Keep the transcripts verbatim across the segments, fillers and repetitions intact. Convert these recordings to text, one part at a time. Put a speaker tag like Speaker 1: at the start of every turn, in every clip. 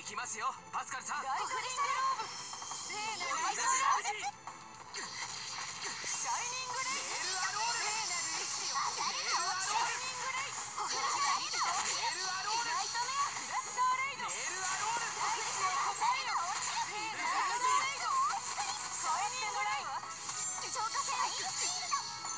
Speaker 1: きますよパスカルさん。
Speaker 2: 大クリスタルオーブ聖なるライト
Speaker 1: ラジ
Speaker 2: シャイニングレイ
Speaker 1: メールアロール
Speaker 2: 聖なる意志を
Speaker 1: メールア
Speaker 2: シ
Speaker 1: ロール
Speaker 2: ャイニングレイ
Speaker 1: メールアロール
Speaker 2: ライトメアクラスターレイド
Speaker 1: メールアロール
Speaker 2: 大地を答えよ聖なるライトレイドシャイニングレイ超過性シールド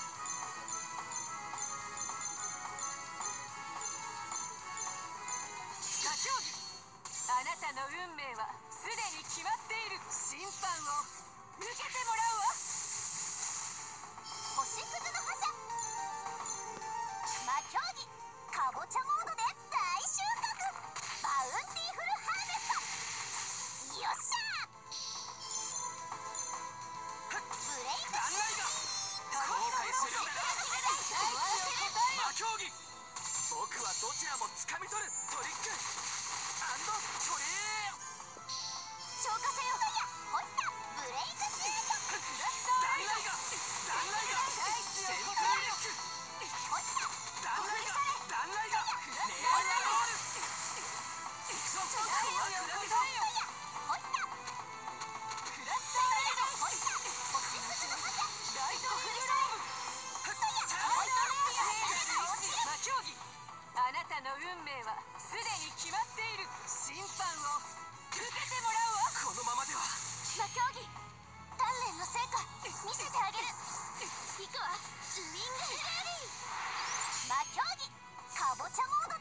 Speaker 2: 歌競技あなたの運命はすでに決まっている。審判を受けてもらうわ。
Speaker 3: 星屑の覇者魔競技かぼちゃモードで大収穫バウンティフルハーベストよっしゃブレイク
Speaker 1: 断崖が後悔する魔競技僕はどちらも掴み取るトリックアンドトレー
Speaker 3: 消化せよほったブレイクステーション
Speaker 1: 断崖が断崖がセントリック
Speaker 3: ほった
Speaker 1: 断崖が断崖がメールアロール行くぞ
Speaker 2: 大地を答えよ
Speaker 3: ほった
Speaker 2: クラスターレイド
Speaker 3: ほった星屑の覇者
Speaker 2: ライトフルローブ魔競技あなたの運命はすでに決まっている。審判を受けてもらうわ。
Speaker 1: このままでは
Speaker 3: 魔競技鍛錬の成果見せてあげる行くわウィングレディ魔競技かぼちゃモード